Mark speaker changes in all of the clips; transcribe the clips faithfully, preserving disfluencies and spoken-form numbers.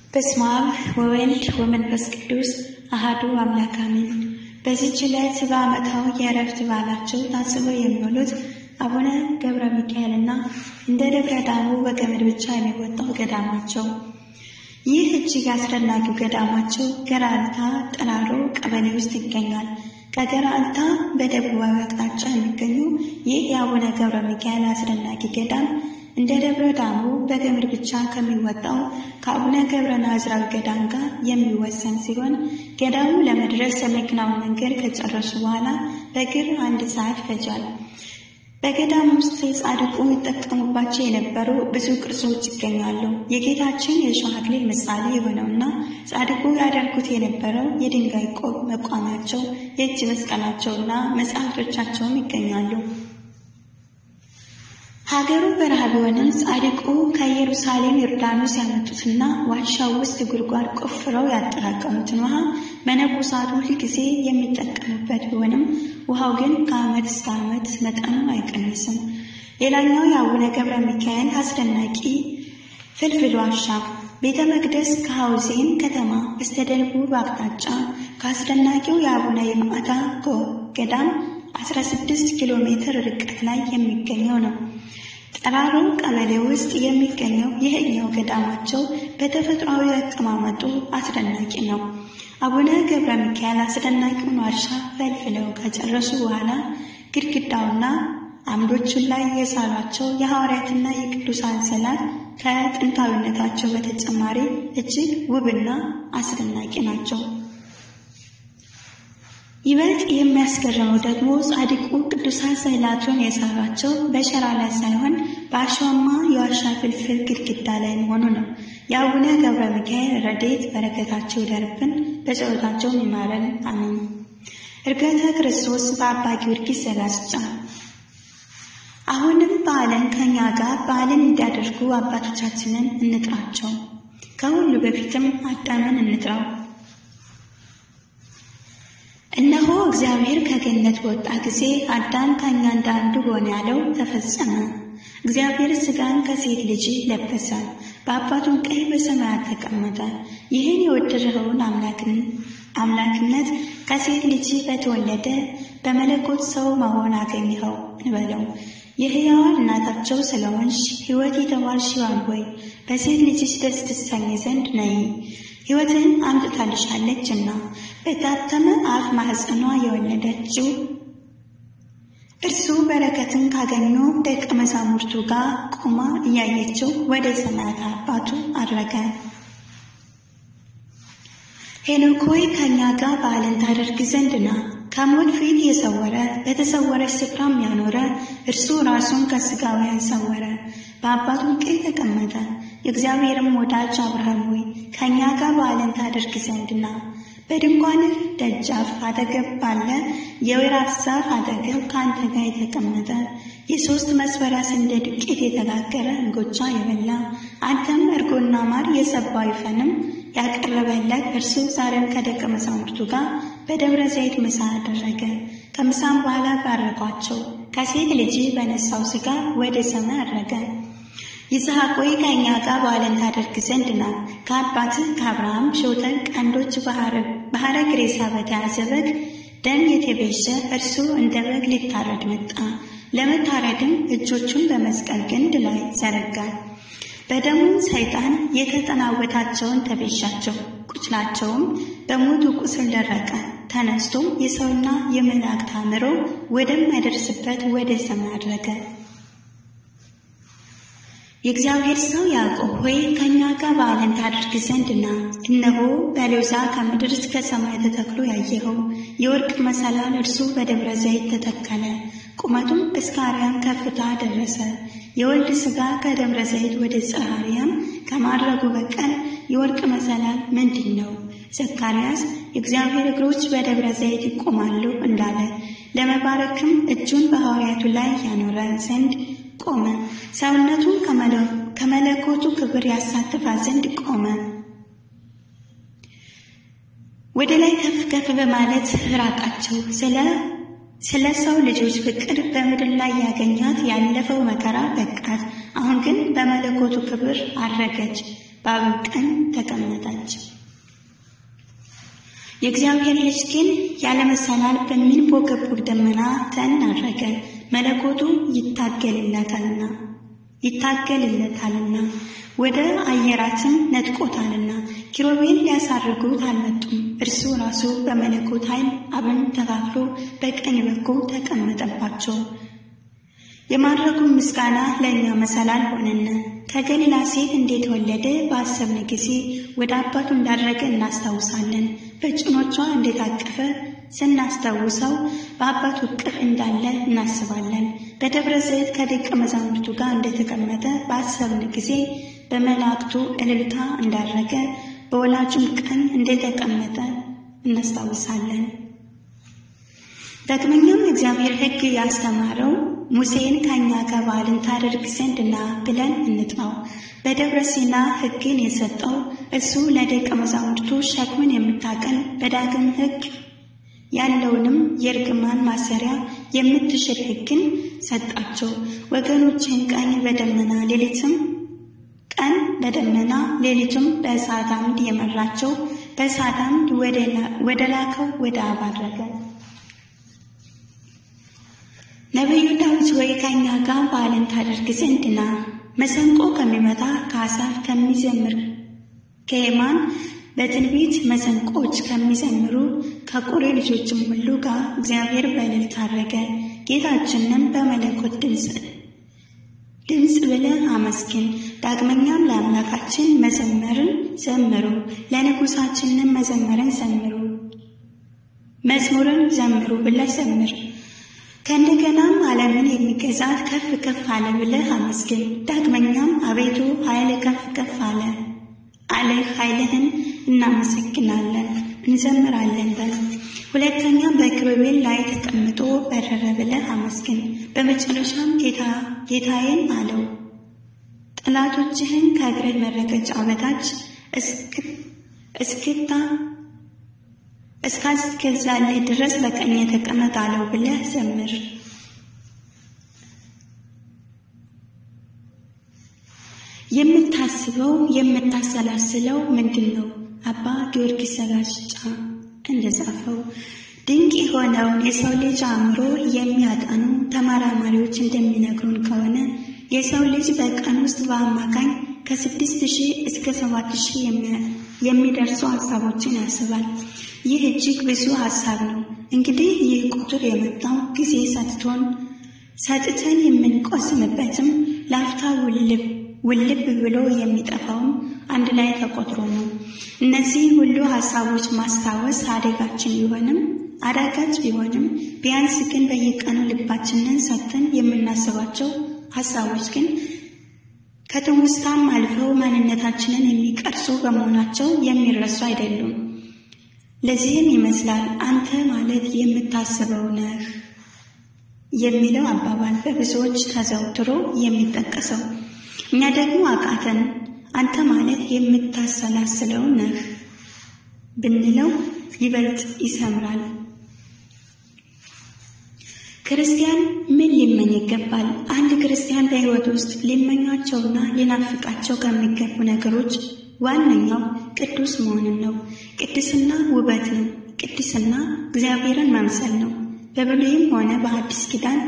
Speaker 1: በስመ አብ ወወልድ ወመንፈስ ቅዱስ አሐዱ አምላክ አሜን። በዚህች ዕለት በዓመታዊ የዕረፍት በዓላቸው ታስበው የሚውሉት አቡነ ገብረ ሚካኤልና እንደ ደብረ ዳሞ በገመድ ብቻ የሚወጣው ገዳማቸው። ይህ እጅግ አስደናቂው ገዳማቸው ገራልታ ጠራሮ ቀበሌ ውስጥ ይገኛል። ከገራልታ በደቡባዊ አቅጣጫ የሚገኙ ይህ የአቡነ ገብረ ሚካኤል አስደናቂ ገዳም እንደ ደብረ ዳሞ በገመድ ብቻ ከሚወጣው ከአቡነ ገብረ ናዝራዊ ገዳም ጋር የሚወሰን ሲሆን ገዳሙ ለመድረስ የመኪናውን መንገድ ከጨረሱ በኋላ በእግር አንድ ሰዓት ይፈጃል። በገዳም ውስጥ ጻድቁ ይጠቀሙባቸው የነበሩ ብዙ ቅርሶች ይገኛሉ። የጌታችን የእሾህ አክሊል ምሳሌ የሆነውና ጻድቁ ያደርጉት የነበረው የድንጋይ ቆብ መቋሚያቸው፣ የእጅ መስቀላቸውና መጽሐፍቶቻቸውም ይገኛሉ። ሀገሩ በረሃ ቢሆንም ጻድቁ ከኢየሩሳሌም ዮርዳኖስ ያመጡትና ዋሻው ውስጥ ጉድጓድ ቆፍረው ያጠራቀሙትን ውሃ መነኮሳቱ ሁልጊዜ የሚጠቀሙበት ቢሆንም ውሃው ግን ከዓመት እስከ ዓመት መጠኑ አይቀንስም። ሌላኛው የአቡነ ገብረ ሚካኤል አስደናቂ ፍልፍል ዋሻ ቤተ መቅደስ ከሐውዜን ከተማ በስተደቡብ አቅጣጫ ከአስደናቂው የአቡነ ይምዓታ ገዳም አስራ ስድስት ኪሎ ሜትር ርቀት ላይ የሚገኘው ነው። ጠራሮ ቀበሌ ውስጥ የሚገኘው ይህኛው ገዳማቸው በተፈጥሯዊ አቀማመጡ አስደናቂ ነው። አቡነ ገብረ ሚካኤል አስደናቂውን ዋሻ ፈልፍለው ከጨረሱ በኋላ ግድግዳውና አምዶቹን ላይ የሳሏቸው የሐዋርያትና የቅዱሳን ስዕላት ከጥንታዊነታቸው በተጨማሪ እጅግ ውብና አስደናቂ ናቸው። ይበልጥ የሚያስገርመው ደግሞ ጻድቁ ቅዱሳን ስዕላቱን የሳሏቸው በሸራ ላይ ሳይሆን በአሸዋማ የዋሻ ፍልፍል ግድግዳ ላይ መሆኑ ነው። የአቡነ ገብረ ሚካኤል ረድኤት በረከታቸው ይደርብን፣ በጸሎታቸው ይማረን፣ አሜን። ዕርገተ ክርስቶስ በአባ ጊዮርጊስ ዘጋስጫ። አሁንም በዓልን ከኛ ጋር በዓልን እንዲያደርጉ አባቶቻችንን እንጥራቸው። ከሁሉ በፊትም አዳምን እንጥራው። እነሆ እግዚአብሔር ከገነት በወጣ ጊዜ አዳም ከኛ እንዳንዱ ሆነ ያለው ተፈጸመ። እግዚአብሔር ሥጋን ከሴት ልጅ ለበሰ፣ በአባቱም ቀኝ በሰማያት ተቀመጠ። ይህን የወደድኸውን አምላክነት ከሴት ልጅ በተወለደ በመለኮት ሰው መሆን አገኘኸው እንበለው። የሕያዋን እናታቸው ስለሆንሽ ሕይወት የተባልሽ ሔዋን ሆይ በሴት ልጅሽ ደስ ትሰኝ ዘንድ ነይ። ሕይወትን አምጥታልሻለችና በታተመ አፍ ማኅፀኗ የወለደችው እርሱ በረከትን ካገኙ ደቀ መዛሙርቱ ጋር ቆማ እያየችው ወደ ሰማያት አባቱ አረገ። ሄኖክ ሆይ ከእኛ ጋር በዓልን ታደርግ ዘንድ ና። ከሞት ፊት የሰወረ በተሰወረች ስፍራም ያኖረ እርሱ ራሱን ከሥጋውያን ሰወረ፣ በአባቱም ቀኝ ተቀመጠ። የእግዚአብሔርም ወዳጅ አብርሃም ሆይ ከእኛ ጋር በዓልን ታደርግ ዘንድ ና። በድንኳንህ ደጃፍ አጠገብ ባለ የወይራ ዛፍ አጠገብ ከአንተ ጋር የተቀመጠ የሦስት መስፈሪያ ስንዴ ዱቄት የተጋገረ እንጎቻ የበላ አንተም እርጎና ማር የሰባው ወይፈንም ያቀረበለት እርሱ ዛሬም ከደቀ መዛሙርቱ ጋር በደብረ ዘይት ምሳ አደረገ። ከምሳም በኋላ ባረኳቸው። ከሴት ልጅ በነሳው ሥጋ ወደ ሰማይ አረገ። ይስሐቅ ሆይ ከእኛ ጋር በዓልን ታደርግ ዘንድ ና። ከአባትህ ከአብርሃም ሾተል ቀንዶች በሐረግ ሬሳ በተያዘ በግ ደም የተቤዠ እርሱ እንደ በግ ሊታረድ መጣ። ለመታረድም እጆቹን በመስቀል ግንድ ላይ ዘረጋ። በደሙ ሰይጣን የተጠናወታቸውን ተቤዣቸው። ቁስላቸውም በሞቱ ቁስል ደረቀ። ተነስቶም የሰውና የመላእክት አእምሮ ወደማይደርስበት ወደ ሰማይ አድረገ። የእግዚአብሔር ሰው ያዕቆብ ሆይ ከእኛ ጋር በዓልን ታደርግ ዘንድ ና። እነሆ በሎዛ ከምድር እስከ ሰማይ ተተክሎ ያየኸው የወርቅ መሰላል እርሱ በደብረ ዘይት ተተከለ። ቁመቱም እስከ አርያም ከፍታ ደረሰ። የወልድ ሥጋ ከደብረ ዘይት ወደ ጽርሐ አርያም ከማድረጉ በቀር የወርቅ መሰላል ምንድን ነው? ዘካርያስ የእግዚአብሔር እግሮች በደብረ ዘይት ይቆማሉ እንዳለ ለመባረክም እጁን በሐዋርያቱ ላይ ያኖረ ዘንድ ቆመ። ሰውነቱን ከመለኮቱ ክብር ያሳትፋ ዘንድ ቆመ። ወደ ላይ ከፍ ከፍ በማለት ራቃቸው። ስለ ስለ ሰው ልጆች ፍቅር በምድር ላይ ያገኛት ያለፈው መከራ በቃት። አሁን ግን በመለኮቱ ክብር አረገች። በአብ ቀኝ ተቀመጠች። የእግዚአብሔር ልጅ ግን ያለ መሰላል በሚንቦገቦግ ደመና ተናረገ። መለኮቱ ይታገልለታልና ይታገልለታልና ወደ አየራትም ነጥቆታልና ኪሩቤል ሊያሳርጉት አልመጡም። እርሱ ራሱ በመለኮት ኃይል አብን ተካፍሎ በቀኝ በኩል ተቀመጠባቸው። የማድረጉ ምስጋና ለእኛ መሰላል ሆነን ከገሊላ ሴት እንዴት ወለደ ባሰብን ጊዜ ወደ አባቱ እንዳደረገ እናስታውሳለን። በጭኖቿ እንዴት አቀፈ ስናስታውሰው በአባቱ እቅፍ እንዳለ እናስባለን። በደብረ ዘይት ከደቀ መዛሙርቱ ጋር እንደተቀመጠ ባሰብን ጊዜ በመላእክቱ እልልታ እንዳደረገ በወላጁም ቀኝ እንደተቀመጠ እናስታውሳለን። ዳግመኛም እግዚአብሔር ሕግ ያስተማረው ሙሴን ከኛ ጋር በዓልን ታደርግ ዘንድና ብለን እንጥራው። በደብረ ሲና ሕግን የሰጠው እሱ ለደቀ መዛሙርቱ ሸክምን የምታቀል በዳግም ሕግ ያለውንም የእርግማን ማሰሪያ የምትሽር ሕግን ሰጣቸው። ወገኖችን ቀን በደመና ሌሊትም ቀን በደመና ሌሊትም በእሳት አምድ የመራቸው በእሳት አምድ ወደ ላከው ወደ አብ አደረገ። ነቢዩ ዳዊት ወይ ከኛ ጋር በዓልን ታደርግ ዘንድና መሰንቆ ከሚመታ ከአሳፍ ከሚዘምር ከየማን በትንቢት መሰንቆች ከሚዘምሩ ከቆሬ ልጆችም ሁሉ ጋር እግዚአብሔር በእልልታ አረገ። ጌታችንም በመለኮት ድምፅ ድምፅ ብለህ አመስግን። ዳግመኛም ለአምላካችን መዘመርን ዘምሩ፣ ለንጉሳችንም መዘመርን ዘምሩ መዝሙርን ዘምሩ ብለህ ዘምር። ከእንደገናም ዓለምን የሚገዛት ከፍ ከፍ አለ ብለህ አመስግን። ዳግመኛም አቤቱ ኃይል ከፍ ከፍ አለ አለ ኃይልህን እናመሰግናለን እንዘምራለን በል። ሁለተኛ በኪሩቤል ላይ ተቀምጦ በረረ ብለህ አመስግን። በመጨረሻም ጌታ ጌታዬን አለው ጠላቶችህን ከእግርህ መረገጫ በታች እስክታ እስካስገዛልህ ድረስ በቀኝ ተቀመጥ አለው ብለህ ዘምር። የምታስበው የምታሰላስለው ምንድን ነው? አባ ጊዮርጊስ ዘጋስጫ እንደጻፈው ድንቅ የሆነውን የሰው ልጅ አእምሮ የሚያጠኑ ተመራማሪዎች እንደሚነግሩን ከሆነ የሰው ልጅ በቀን ውስጥ በአማካኝ ከስድስት ሺህ እስከ ሰባት ሺህ የሚደርሱ ሀሳቦችን ያስባል። ይህ እጅግ ብዙ ሀሳብ ነው። እንግዲህ ይህ ቁጥር የመጣው ጊዜ ሰጥቶን ሰጥተን የምንቆስምበትም ላፍታ ውልብ ውልብ ብሎ የሚጠፋውም አንድ ላይ ተቆጥሮ ነው። እነዚህ ሁሉ ሀሳቦች ማስታወስ አደጋችን ቢሆንም አዳጋች ቢሆንም ቢያንስ ግን በየቀኑ ልባችንን ሰጥተን የምናስባቸው ሀሳቦች ግን ከትውስታም አልፈው ማንነታችንን የሚቀርጹ በመሆናቸው የሚረሱ አይደሉም። ለዚህም ይመስላል አንተ ማለት የምታስበው ነህ የሚለው አባባል በብዙዎች ተዘውትሮ የሚጠቀሰው። እኛ ደግሞ አቃተን አንተ ማለት የምታሰላስለው ነህ ብንለው ይበልጥ ይሰምራል። ክርስቲያን ምን ሊመኝ ይገባል? አንድ ክርስቲያን በሕይወት ውስጥ ሊመኛቸውና ሊናፍቃቸው ከሚገቡ ነገሮች ዋነኛው ቅዱስ መሆንን ነው። ቅድስና ውበት ነው። ቅድስና እግዚአብሔርን መምሰል ነው። በብሉይም ሆነ በአዲስ ኪዳን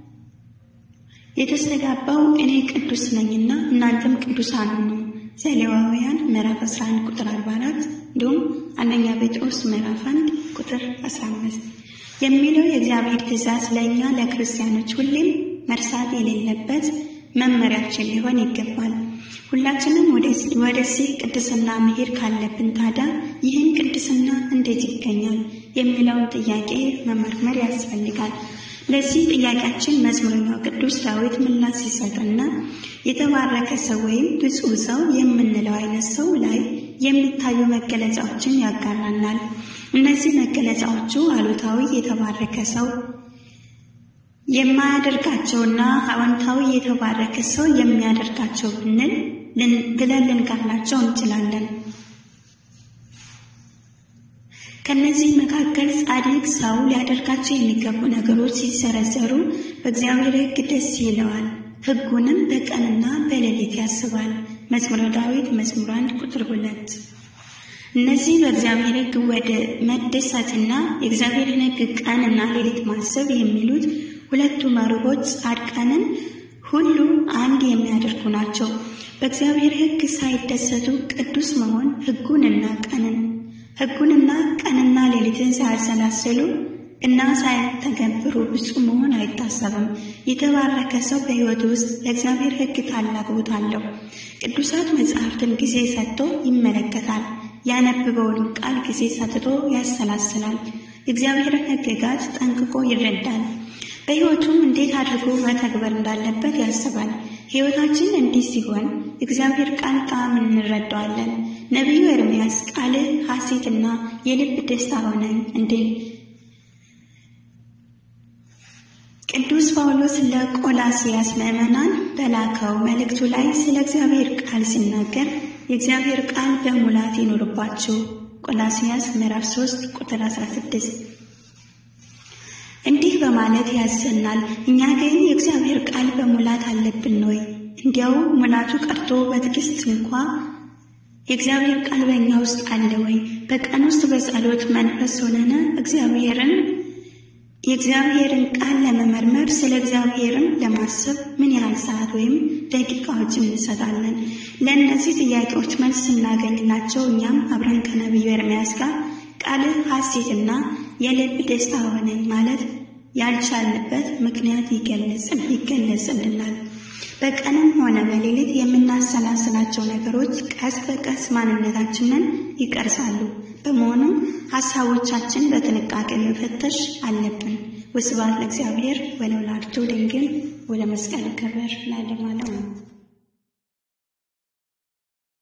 Speaker 1: የተስተጋባው እኔ ቅዱስ ነኝና እናንተም ቅዱሳን ሁኑ ዘሌዋውያን ምዕራፍ አስራ አንድ ቁጥር አርባ አራት እንዲሁም አንደኛ ጴጥሮስ ምዕራፍ አንድ ቁጥር አስራ አምስት የሚለው የእግዚአብሔር ትእዛዝ ለእኛ ለክርስቲያኖች ሁሌም መርሳት የሌለበት መመሪያችን ሊሆን ይገባል። ሁላችንም ወደዚህ ቅድስና መሄድ ካለብን ታዲያ ይህን ቅድስና እንዴት ይገኛል የሚለውን ጥያቄ መመርመር ያስፈልጋል። ለዚህ ጥያቄያችን መዝሙረኛው ቅዱስ ዳዊት ምላሽ ሲሰጥና የተባረከ ሰው ወይም ብፁዕ ሰው የምንለው አይነት ሰው ላይ የሚታዩ መገለጫዎችን ያጋራናል። እነዚህ መገለጫዎቹ አሉታዊ የተባረከ ሰው የማያደርጋቸውና አዎንታዊ የተባረከ ሰው የሚያደርጋቸው ብንል ብለን ልንከፍላቸው እንችላለን። ከነዚህ መካከል ጻድቅ ሰው ሊያደርጋቸው የሚገቡ ነገሮች ሲሰረዘሩ በእግዚአብሔር ሕግ ደስ ይለዋል፣ ሕጉንም በቀንና በሌሊት ያስባል። መዝሙረ ዳዊት መዝሙር አንድ ቁጥር ሁለት። እነዚህ በእግዚአብሔር ሕግ ወደ መደሰትና የእግዚአብሔርን ሕግ ቀንና ሌሊት ማሰብ የሚሉት ሁለቱ መርሆች ጻድቃንን ሁሉ አንድ የሚያደርጉ ናቸው። በእግዚአብሔር ሕግ ሳይደሰቱ ቅዱስ መሆን ሕጉንና ቀንን ሕጉንና ቀንና ሌሊትን ሳያሰላስሉ እና ሳይተገብሩ ብፁዕ መሆን አይታሰብም። የተባረከ ሰው በሕይወቱ ውስጥ ለእግዚአብሔር ሕግ ታላቅ ቦታ አለው። ቅዱሳት መጻሕፍትን ጊዜ ሰጥቶ ይመለከታል። ያነበበውን ቃል ጊዜ ሰጥቶ ያሰላስላል። የእግዚአብሔርን ሕግጋት ጠንቅቆ ይረዳል። በሕይወቱም እንዴት አድርጎ መተግበር እንዳለበት ያስባል። ሕይወታችን እንዲህ ሲሆን የእግዚአብሔር ቃል ጣዕም እንረዳዋለን። ነቢዩ ኤርምያስ ቃልህ ሐሴትና የልብ ደስታ ሆነኝ እንዲል ቅዱስ ጳውሎስ ለቆላስያስ ምዕመናን በላከው መልእክቱ ላይ ስለ እግዚአብሔር ቃል ሲናገር የእግዚአብሔር ቃል በሙላት ይኖርባችሁ ቆላስያስ ምዕራፍ ሶስት ቁጥር አስራ ስድስት እንዲህ በማለት ያዘናል። እኛ ግን የእግዚአብሔር ቃል በሙላት አለብን ወይ? እንዲያው ሙላቱ ቀርቶ በትዕግስት እንኳ የእግዚአብሔር ቃል በእኛ ውስጥ አለ ወይ? በቀን ውስጥ በጸሎት መንፈስ ሆነን እግዚአብሔርን የእግዚአብሔርን ቃል ለመመርመር ስለ እግዚአብሔርም ለማሰብ ምን ያህል ሰዓት ወይም ደቂቃዎችን እንሰጣለን? ለእነዚህ ጥያቄዎች መልስ ስናገኝላቸው እኛም አብረን ከነቢዩ ኤርምያስ ጋር ቃልህ ሐሴትና የልብ ደስታ ሆነኝ ማለት ያልቻልንበት ምክንያት ይገለጽልናል። በቀንም ሆነ በሌሊት የምናሰላስላቸው ነገሮች ቀስ በቀስ ማንነታችንን ይቀርጻሉ። በመሆኑም ሐሳቦቻችን በጥንቃቄ መፈተሽ አለብን። ወስብሐት ለእግዚአብሔር ወለወላዲቱ ድንግል ወለመስቀሉ ክቡር ለዓለሙ ዓለም።